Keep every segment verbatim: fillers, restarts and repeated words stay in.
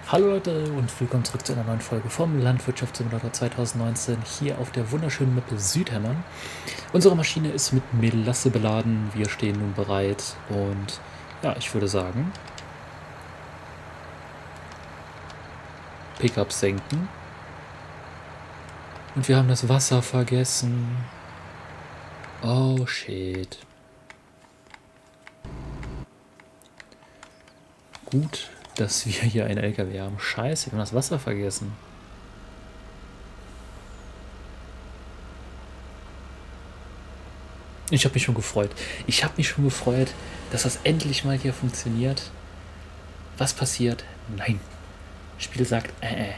Hallo Leute und willkommen zurück zu einer neuen Folge vom Landwirtschaftssimulator zwanzig neunzehn hier auf der wunderschönen Map Südhämmern. Unsere Maschine ist mit Melasse beladen, wir stehen nun bereit und ja, ich würde sagen, Pickup senken. Und wir haben das Wasser vergessen. Oh shit. Gut, dass wir hier einen L K W haben. Scheiße, wir haben das Wasser vergessen. Ich habe mich schon gefreut. Ich habe mich schon gefreut, dass das endlich mal hier funktioniert. Was passiert? Nein. Das Spiel sagt, äh, äh.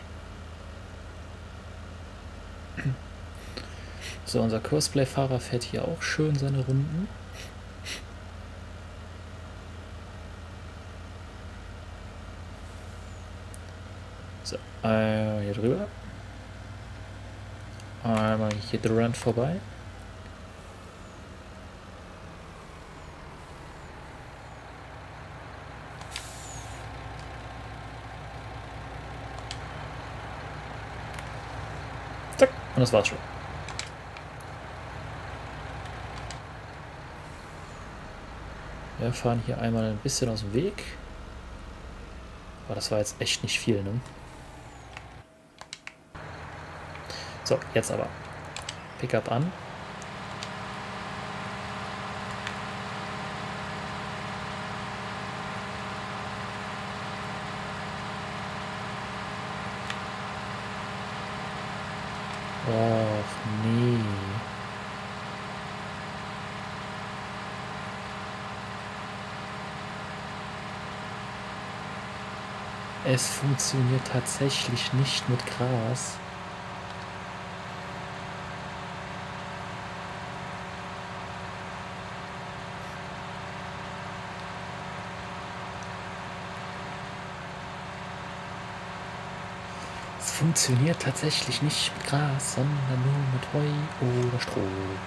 So, unser Cosplay-Fahrer fährt hier auch schön seine Runden. So, äh, hier drüber. Einmal hier dran vorbei. Zack, und das war's schon. Wir fahren hier einmal ein bisschen aus dem Weg. Aber das war jetzt echt nicht viel, ne? So, jetzt aber. Pickup an. Och, nee. Es funktioniert tatsächlich nicht mit Gras. Es funktioniert tatsächlich nicht mit Gras, sondern nur mit Heu oder Stroh.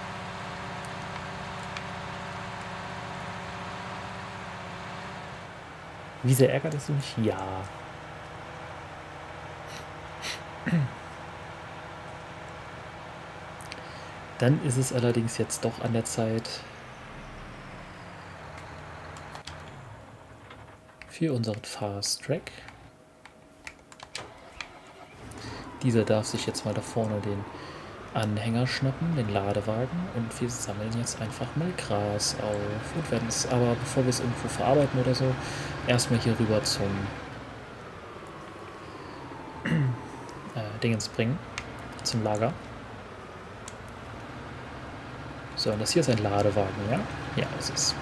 Wie sehr ärgert es mich? Ja. Dann ist es allerdings jetzt doch an der Zeit für unseren Fast Track. Dieser darf sich jetzt mal da vorne den Anhänger schnappen, den Ladewagen, und wir sammeln jetzt einfach mal Gras auf und werden es aber, bevor wir es irgendwo verarbeiten oder so, erstmal hier rüber zum äh, Dingens bringen, zum Lager. So, und das hier ist ein Ladewagen, ja? Ja, das ist.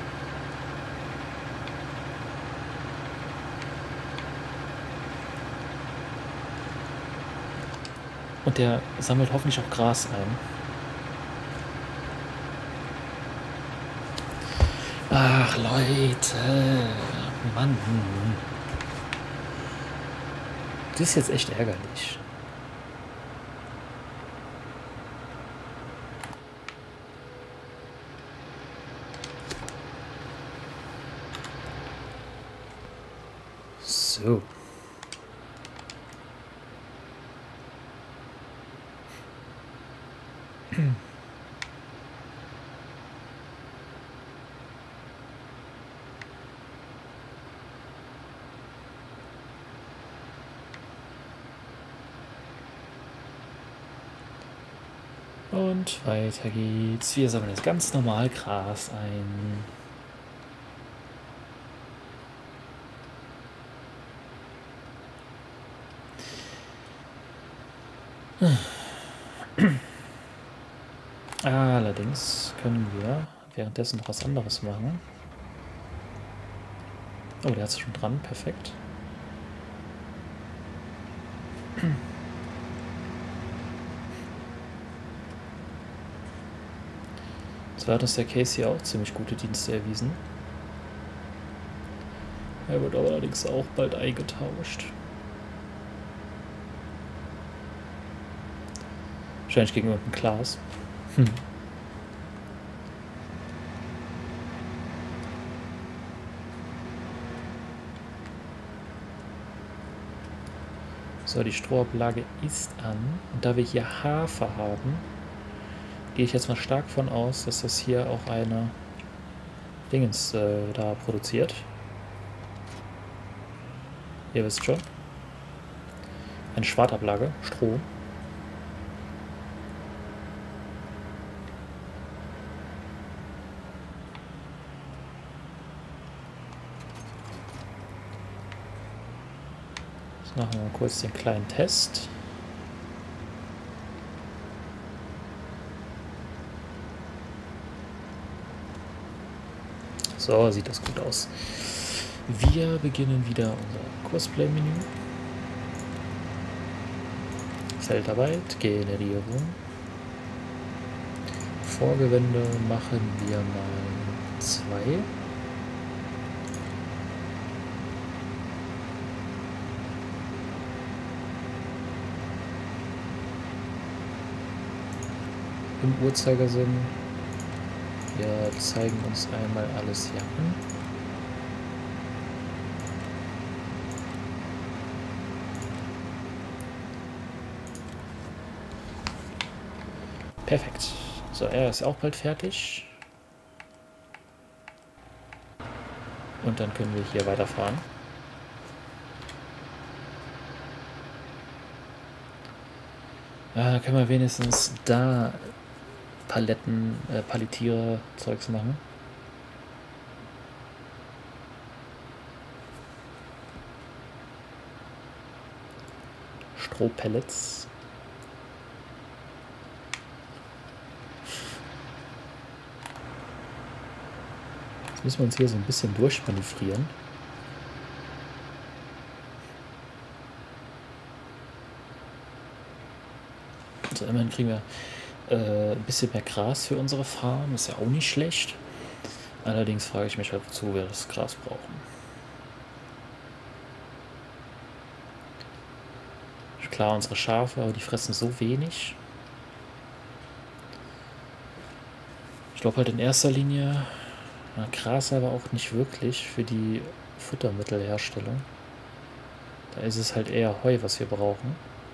Und der sammelt hoffentlich auch Gras ein. Ach, Leute. Mann. Das ist jetzt echt ärgerlich. So. Und weiter geht's. Wir sammeln jetzt ganz normal Gras ein. Allerdings können wir währenddessen noch was anderes machen. Oh, der hat es schon dran. Perfekt. Zwar hat uns der Casey auch ziemlich gute Dienste erwiesen. Er wird aber allerdings auch bald eingetauscht. Wahrscheinlich gegen irgendein Klaas. Hm. So, die Strohablage ist an. Und da wir hier Hafer haben, gehe ich jetzt mal stark von aus, dass das hier auch eine Dingens äh, da produziert. Ihr wisst schon. Eine Schwartablage, Stroh. Jetzt machen wir mal kurz den kleinen Test. So, sieht das gut aus. Wir beginnen wieder unser Kursplay-Menü. Feldarbeit, Generierung. Vorgewende machen wir mal zwei. Im Uhrzeigersinn. Wir zeigen uns einmal alles hier an. Perfekt. So, er ist auch bald fertig. Und dann können wir hier weiterfahren. Ja, können wir wenigstens da Paletten, äh, Palettiere, Zeugs machen. Strohpellets. Jetzt müssen wir uns hier so ein bisschen durchmanövrieren. Also immerhin kriegen wir äh, ein bisschen mehr Gras für unsere Farm. Ist ja auch nicht schlecht. Allerdings frage ich mich halt, wozu wir das Gras brauchen. Klar, unsere Schafe, aber die fressen so wenig. Ich glaube halt in erster Linie, na, Gras aber auch nicht wirklich für die Futtermittelherstellung. Da ist es halt eher Heu, was wir brauchen.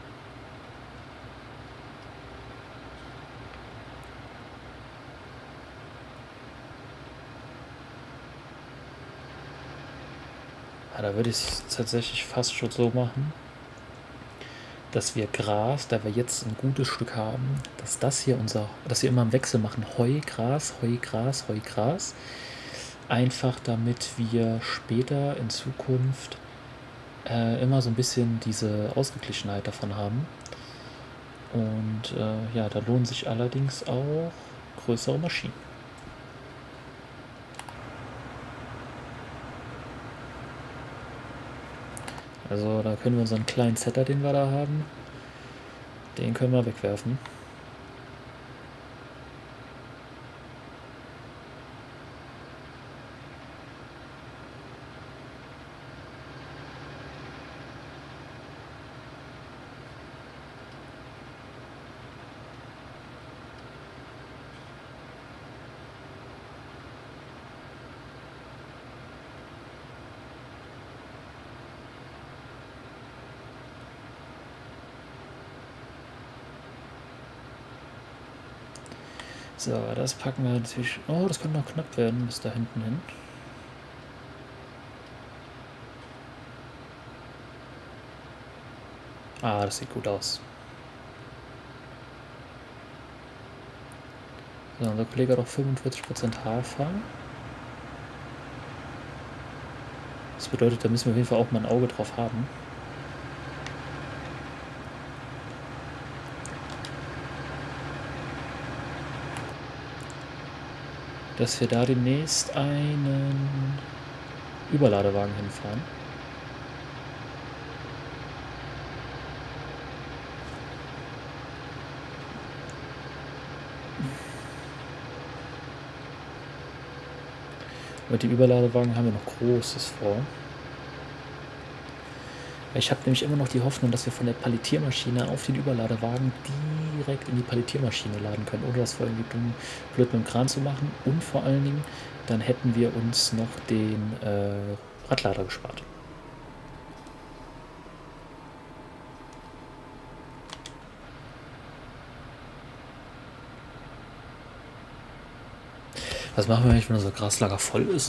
Ja, da würde ich es tatsächlich fast schon so machen, dass wir Gras, da wir jetzt ein gutes Stück haben, dass das hier unser, dass wir immer im Wechsel machen, Heu, Gras, Heu, Gras, Heu, Gras. Einfach damit wir später in Zukunft äh, immer so ein bisschen diese Ausgeglichenheit davon haben. Und äh, ja, da lohnen sich allerdings auch größere Maschinen. Also da können wir unseren kleinen Setter, den wir da haben, den können wir wegwerfen. So, das packen wir natürlich. Oh, das könnte noch knapp werden bis da hinten hin. Ah, das sieht gut aus. So, unser Kollege hat auch fünfundvierzig Prozent Hafer. Das bedeutet, da müssen wir auf jeden Fall auch mal ein Auge drauf haben. Dass wir da demnächst einen Überladewagen hinfahren. Mit dem Überladewagen haben wir noch Großes vor. Ich habe nämlich immer noch die Hoffnung, dass wir von der Palettiermaschine auf den Überladewagen direkt in die Palettiermaschine laden können, ohne das vorher irgendwie dumm, blöd mit dem Kran zu machen. Und vor allen Dingen, dann hätten wir uns noch den äh, Radlader gespart. Was machen wir eigentlich, wenn unser Graslager voll ist?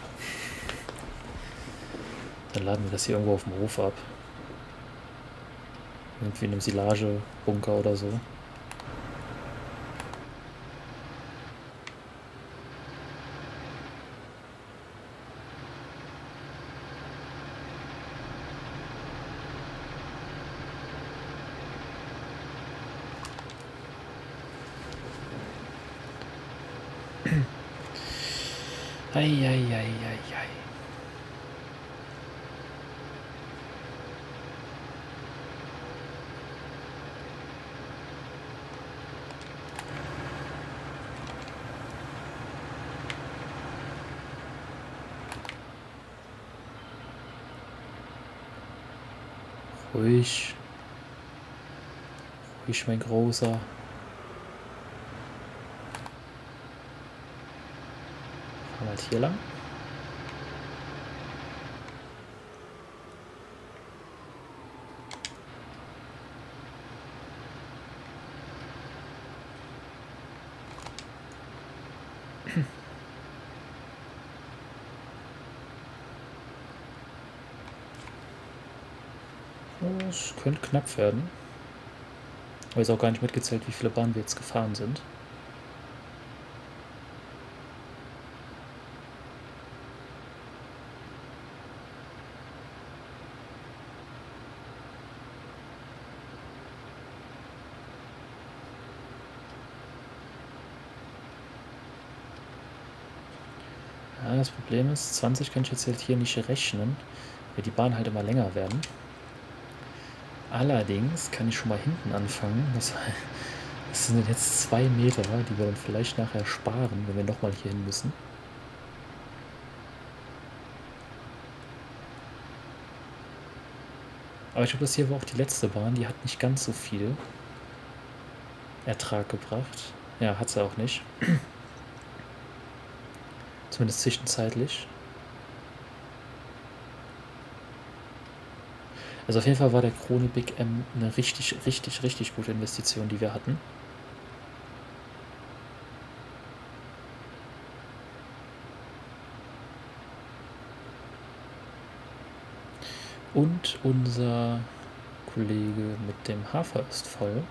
Dann laden wir das hier irgendwo auf dem Hof ab. Irgendwie in einem Silagebunker oder so. Eieieiei. Ruhig. Ruhig, mein Großer. Fahren halt hier lang. Es könnte knapp werden. Aber ist auch gar nicht mitgezählt, wie viele Bahnen wir jetzt gefahren sind. Ja, das Problem ist, zwanzig kann ich jetzt halt hier nicht rechnen, weil die Bahnen halt immer länger werden. Allerdings kann ich schon mal hinten anfangen. Das, das sind jetzt zwei Meter, die wir dann vielleicht nachher sparen, wenn wir nochmal hier hin müssen. Aber ich glaube, das hier war auch die letzte Bahn. Die hat nicht ganz so viel Ertrag gebracht. Ja, hat sie auch nicht. Zumindest zwischenzeitlich. Also auf jeden Fall war der Krone Big M eine richtig, richtig, richtig gute Investition, die wir hatten. Und unser Kollege mit dem Hafer ist voll.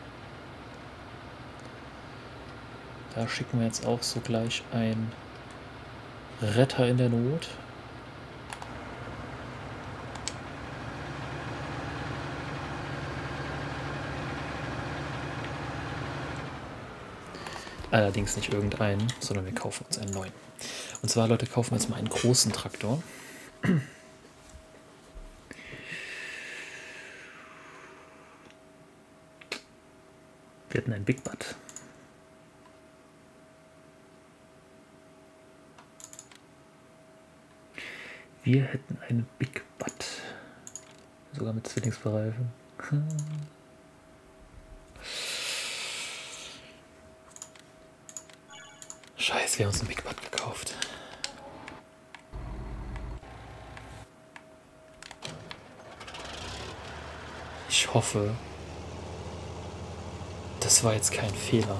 Da schicken wir jetzt auch sogleich einen Retter in der Not. Allerdings nicht irgendeinen, sondern wir kaufen uns einen neuen. Und zwar, Leute, kaufen wir jetzt mal einen großen Traktor. Wir hätten einen Big Butt. Wir hätten einen Big Butt. Sogar mit Zwillingsbereifen. Scheiße, wir haben uns einen Big Butt gekauft. Ich hoffe, das war jetzt kein Fehler.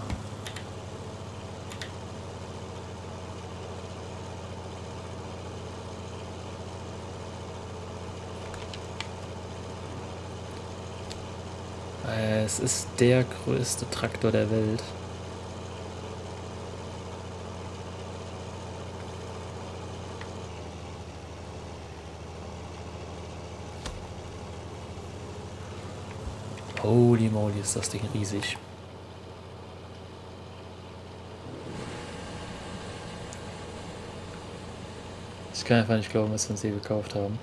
Es ist der größte Traktor der Welt. Holy moly, ist das Ding riesig. Ich kann einfach nicht glauben, dass wir uns hier gekauft haben.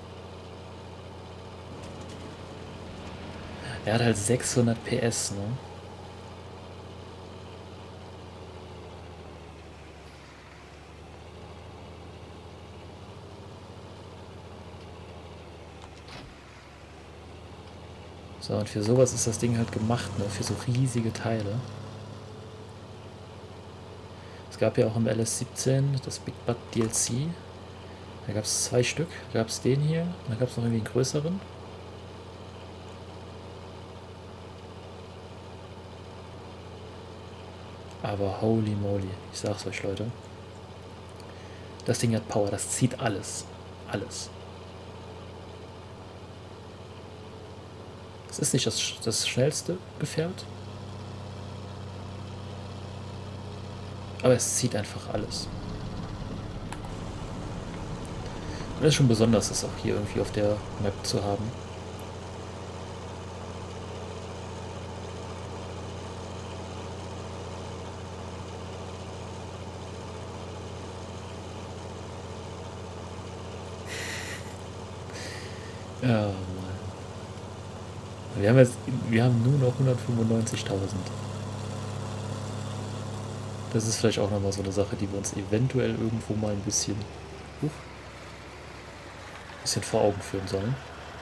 Er hat halt sechshundert P S, ne? So, und für sowas ist das Ding halt gemacht, ne? Für so riesige Teile. Es gab ja auch im L S siebzehn das Big Butt D L C. Da gab es zwei Stück. Da gab es den hier und da gab es noch irgendwie einen größeren. Aber holy moly, ich sag's euch, Leute. Das Ding hat Power, das zieht alles. Alles. Es ist nicht das, das schnellste Gefährt. Aber es zieht einfach alles. Und es ist schon besonders, das auch hier irgendwie auf der Map zu haben. Ja, Mann. Wir haben jetzt, wir haben nur noch hundertfünfundneunzigtausend. Das ist vielleicht auch nochmal so eine Sache, die wir uns eventuell irgendwo mal ein bisschen, uh, bisschen vor Augen führen sollen.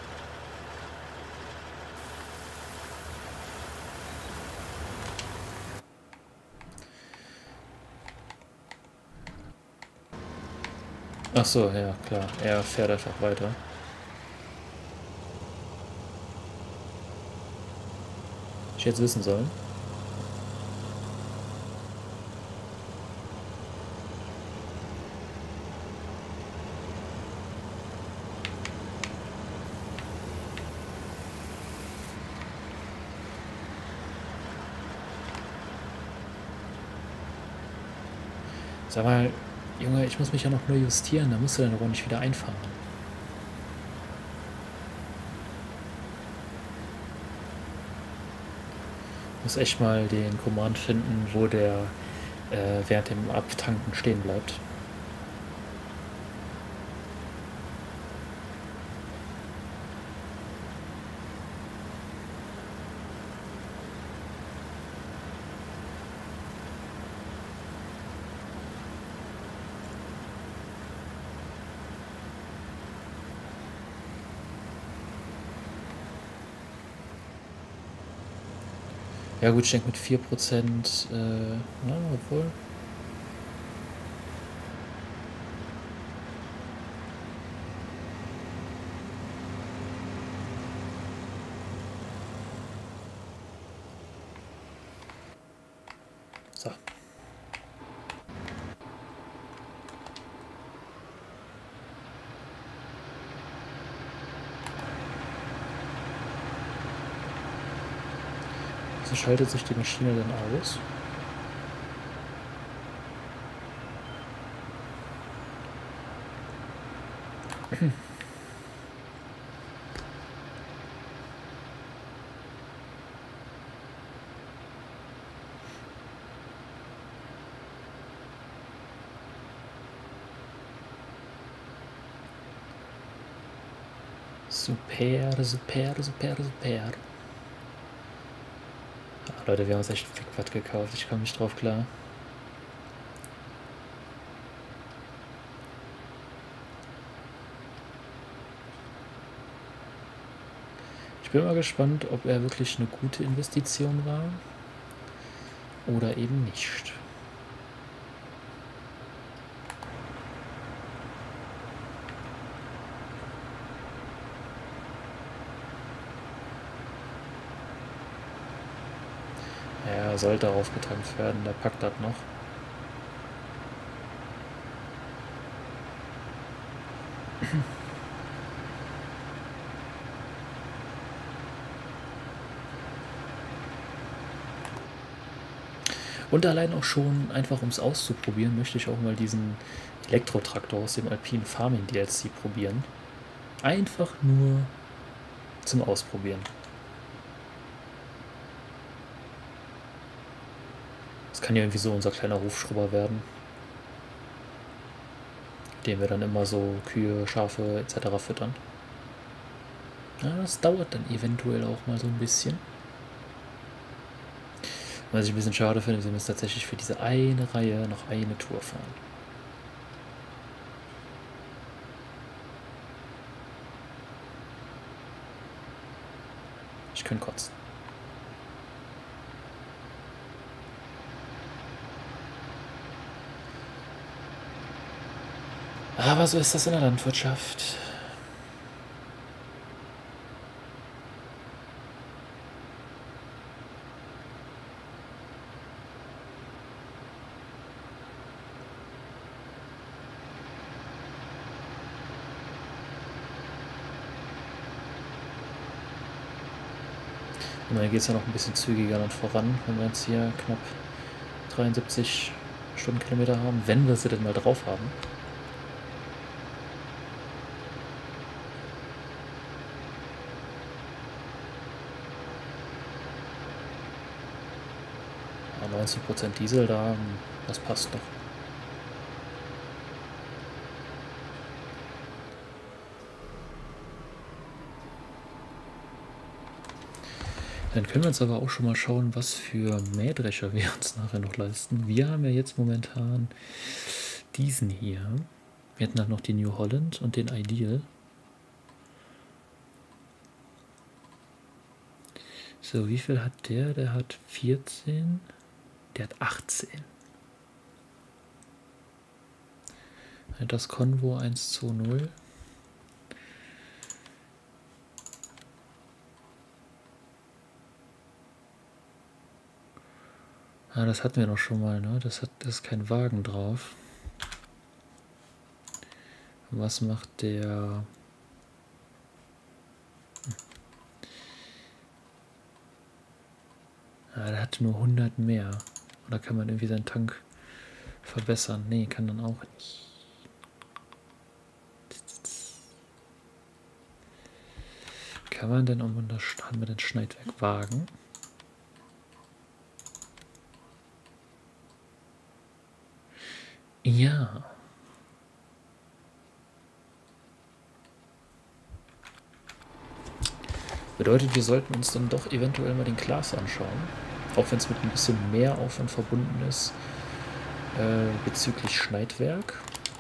Ach so, ja, klar. Er fährt einfach weiter. Ich hätte es wissen sollen. Sag mal, Junge, ich muss mich ja noch nur justieren, da musst du dann aber nicht wieder einfahren. Ich muss echt mal den Command finden, wo der äh, während dem Abtanken stehen bleibt. Ja gut, ich denke mit vier Prozent, äh, na, obwohl... So. So schaltet sich die Maschine dann aus. Super, super, super, super. Ach, Leute, wir haben uns echt Fickwatt gekauft. Ich komme nicht drauf klar. Ich bin mal gespannt, ob er wirklich eine gute Investition war oder eben nicht. Ja, sollte aufgetankt werden, der packt das noch. Und allein auch schon, einfach um es auszuprobieren, möchte ich auch mal diesen Elektrotraktor aus dem Alpine Farming D L C probieren. Einfach nur zum Ausprobieren. Das kann ja irgendwie so unser kleiner Hufschrubber werden, den wir dann immer so Kühe, Schafe et cetera füttern. Ja, das dauert dann eventuell auch mal so ein bisschen. Was ich ein bisschen schade finde, wir müssen tatsächlich für diese eine Reihe noch eine Tour fahren. Ich könnte kotzen. Aber so ist das in der Landwirtschaft. Und dann geht es ja noch ein bisschen zügiger dann voran, wenn wir jetzt hier knapp dreiundsiebzig Stundenkilometer haben, wenn wir sie denn mal drauf haben. Ja, neunzig Prozent Diesel da, das passt doch. Dann können wir uns aber auch schon mal schauen, was für Mähdrescher wir uns nachher noch leisten. Wir haben ja jetzt momentan diesen hier. Wir hätten dann noch den New Holland und den Ideal. So, wie viel hat der? Der hat vierzehn. Der hat achtzehn. Das Convo eins zwei null. Ah, das hatten wir doch schon mal, ne? Das hat, das ist kein Wagen drauf. Was macht der? Ah, der hat nur hundert mehr. Oder kann man irgendwie seinen Tank verbessern? Nee, kann dann auch nicht. Kann man denn, um das haben wir den Schneidwerk Wagen? Ja. Bedeutet, wir sollten uns dann doch eventuell mal den Class anschauen. Auch wenn es mit ein bisschen mehr Aufwand verbunden ist äh, bezüglich Schneidwerk.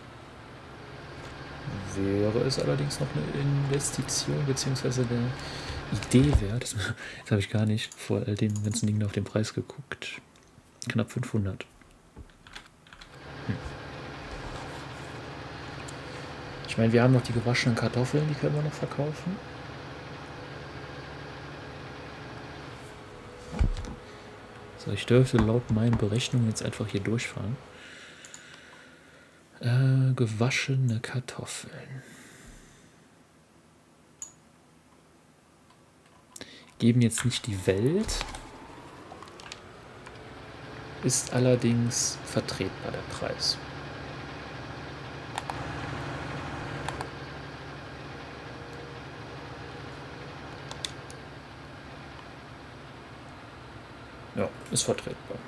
Wäre es allerdings noch eine Investition bzw. eine Idee wert. Das, das habe ich gar nicht vor all den ganzen Dingen auf den Preis geguckt. Knapp fünfhundert. Hm. Ich meine, wir haben noch die gewaschenen Kartoffeln, die können wir noch verkaufen. So, ich dürfte laut meinen Berechnungen jetzt einfach hier durchfahren. Äh, gewaschene Kartoffeln. Geben jetzt nicht die Welt. Ist allerdings vertretbar der Preis. Ja, ist vertretbar.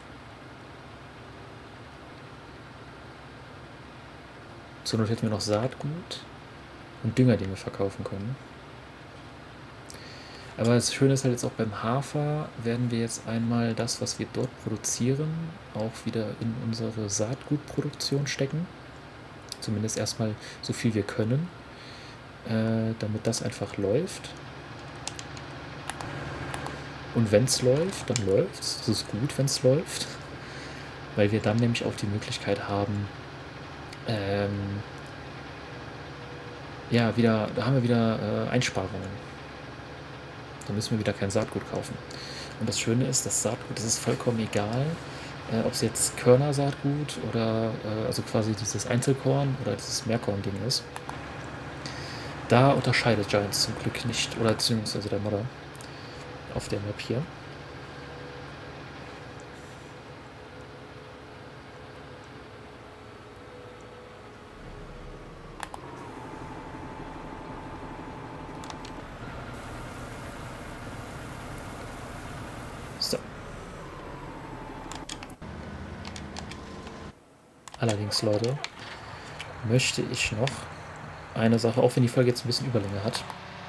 Zur Not hätten wir noch Saatgut und Dünger, den wir verkaufen können. Aber das Schöne ist halt jetzt auch beim Hafer, werden wir jetzt einmal das, was wir dort produzieren, auch wieder in unsere Saatgutproduktion stecken. Zumindest erstmal so viel wir können, äh, damit das einfach läuft. Und wenn es läuft, dann läuft es. Es ist gut, wenn es läuft. Weil wir dann nämlich auch die Möglichkeit haben, ähm, ja, wieder, da haben wir wieder äh, Einsparungen. Da müssen wir wieder kein Saatgut kaufen. Und das Schöne ist, das Saatgut, das ist vollkommen egal, äh, ob es jetzt Körnersaatgut oder äh, also quasi dieses Einzelkorn oder dieses Mehrkorn-Ding ist. Da unterscheidet Giants zum Glück nicht, oder beziehungsweise der Modder auf der Map hier. So. Allerdings, Leute, möchte ich noch eine Sache, auch wenn die Folge jetzt ein bisschen Überlänge hat.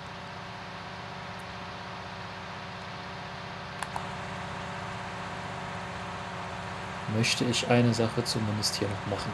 Möchte ich eine Sache zumindest hier noch machen.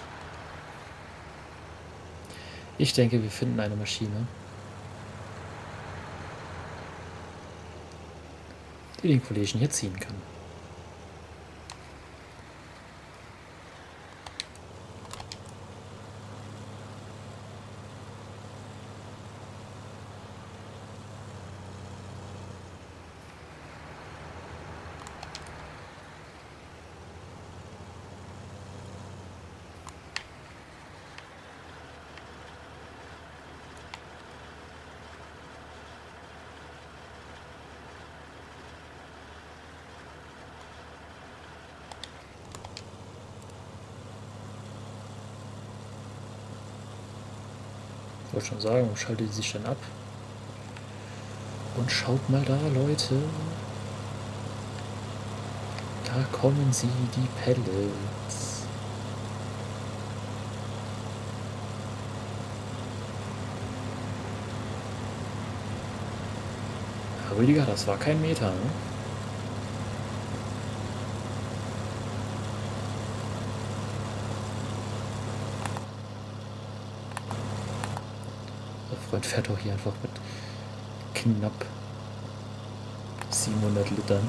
Ich denke, wir finden eine Maschine. die den Kollegen hier ziehen kann. Ich wollte schon sagen, schaltet die sich dann ab. Und schaut mal da, Leute. Da kommen sie, die Pellets. Ja, Rüdiger, das war kein Meter, ne? Freund fährt auch hier einfach mit knapp siebenhundert Litern.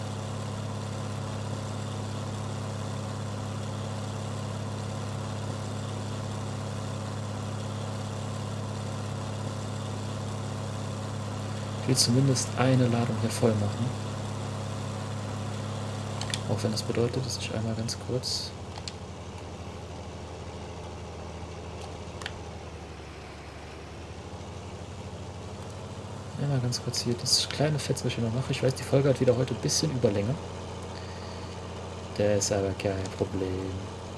Ich will zumindest eine Ladung hier voll machen. Auch wenn das bedeutet, dass ich einmal ganz kurz Mal ganz kurz hier das kleine Fetzerchen noch mache. Ich weiß, die Folge hat wieder heute ein bisschen Überlänge. Der ist aber kein Problem.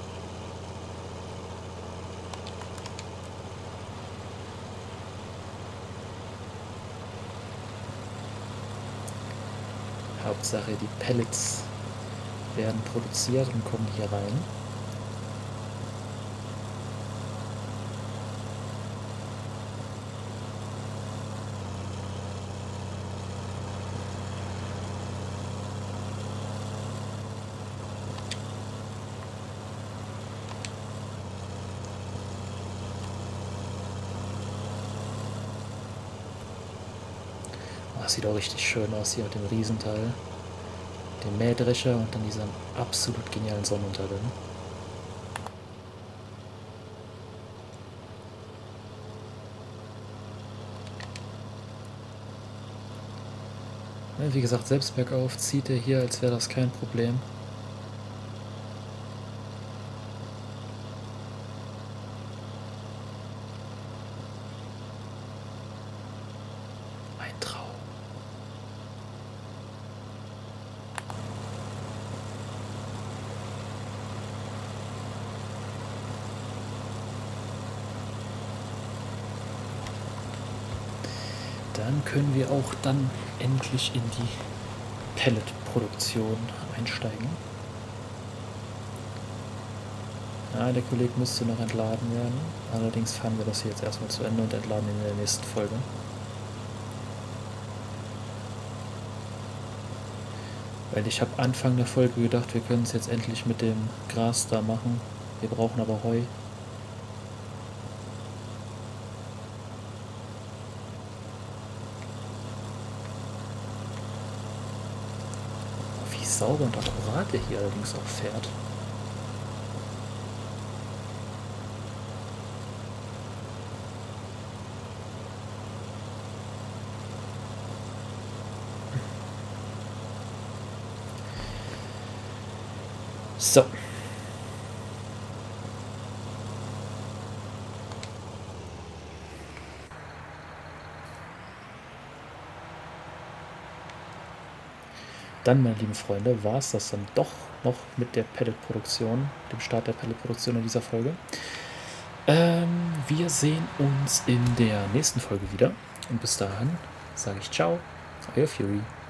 Hauptsache, die Pellets werden produziert und kommen hier rein. Das sieht auch richtig schön aus hier mit dem Riesenteil. Dem Mähdrescher und dann diesem absolut genialen Sonnenuntergang. Wie gesagt, selbst bergauf zieht er hier, als wäre das kein Problem. Ein Traum. Dann können wir auch dann endlich in die Pelletproduktion einsteigen. Ja, der Kollege müsste noch entladen werden. Allerdings fahren wir das hier jetzt erstmal zu Ende und entladen ihn in der nächsten Folge. Weil ich habe Anfang der Folge gedacht, wir können es jetzt endlich mit dem Gras da machen. Wir brauchen aber Heu. Wie sauber und akkurat der hier allerdings auch fährt. So. Dann, meine lieben Freunde, war es das dann doch noch mit der Pelletproduktion, dem Start der Pelletproduktion in dieser Folge. Ähm, wir sehen uns in der nächsten Folge wieder. Und bis dahin sage ich ciao, euer Fury.